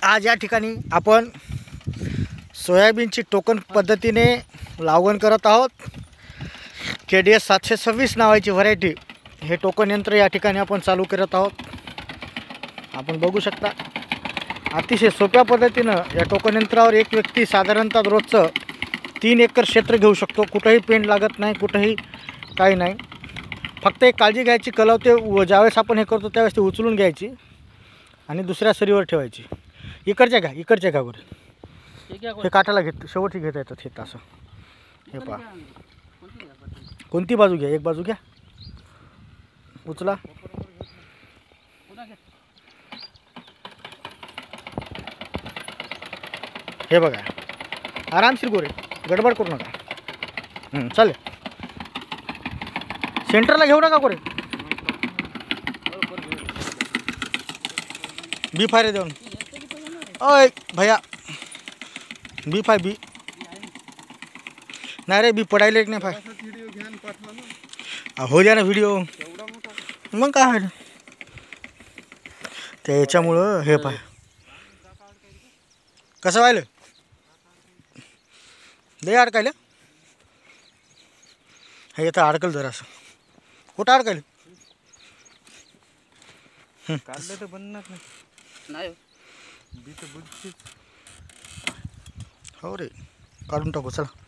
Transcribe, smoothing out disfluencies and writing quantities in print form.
आज या ठिकाणी आपण सोयाबीनची टोकन पद्धतीने लागवड करत आहोत। KDS 726 नावाची व्हरायटी हे टोकन यंत्र या ठिकाणी आपण चालू करत आहोत। आपण बघू शकता अतिशय सोप्या पद्धतीनं या टोकन यंत्रावर एक व्यक्ती साधारणतः रोजचं 3 एकर क्षेत्र घेऊ शकतो। कुठेही पेंड लागत नाही, कुठेही काही नाही। फक्त एक काळजी घ्यायची, कलवते ज्यावेळेस आपण हे करतो त्यावेळेस ती उचलून घ्यायची आणि दुसऱ्या सरीवर ठेवायची। इकडच्या घ्या बरं, हे काठाला घेत शेवटी घेता येतात हे तास। हे पहा, कोणती बाजू घ्या, एक बाजू घ्या, उचला। हे बघा, आरामशीर गोरे, गडबड करू नका। चालेल, सेंटरला घेऊ नका गोरे। B5 रे देऊन, ओय भैया B5 बी नाही रे, बी पडायला एक नाही फाय। हो द्या ना व्हिडिओ, मग काय त्याच्यामुळं हे पाय कसं व्हायलं, दे अडकायलं हे येतं, अडकल जरासं। कुठं अडकायलं? काढलं तर बनणार नाही बी तर बुद्धीच। हो रे, काढून टाकू चला।